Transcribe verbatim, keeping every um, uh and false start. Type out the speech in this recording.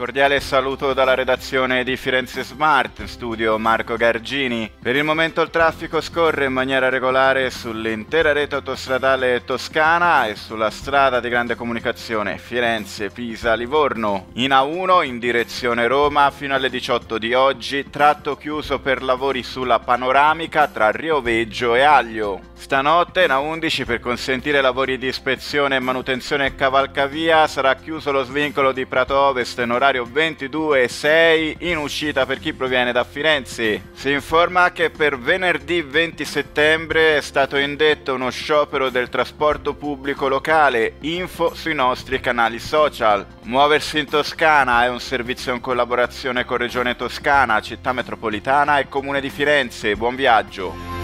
cordiale saluto dalla redazione di Firenze Smart, studio Marco Gargini. Per il momento il traffico scorre in maniera regolare sull'intera rete autostradale toscana e sulla strada di grande comunicazione Firenze-Pisa-Livorno. In A uno in direzione Roma fino alle diciotto di oggi, tratto chiuso per lavori sulla panoramica tra Rioveggio e Aglio. Stanotte in A undici per consentire lavori di ispezione e manutenzione e cavalcavia sarà chiuso lo svincolo di Prato Ovest in orario ventidue e sei in uscita per chi proviene da Firenze. Si informa che per venerdì venti settembre è stato indetto uno sciopero del trasporto pubblico locale. Info sui nostri canali social. Muoversi in Toscana è un servizio in collaborazione con Regione Toscana, Città Metropolitana e Comune di Firenze. Buon viaggio!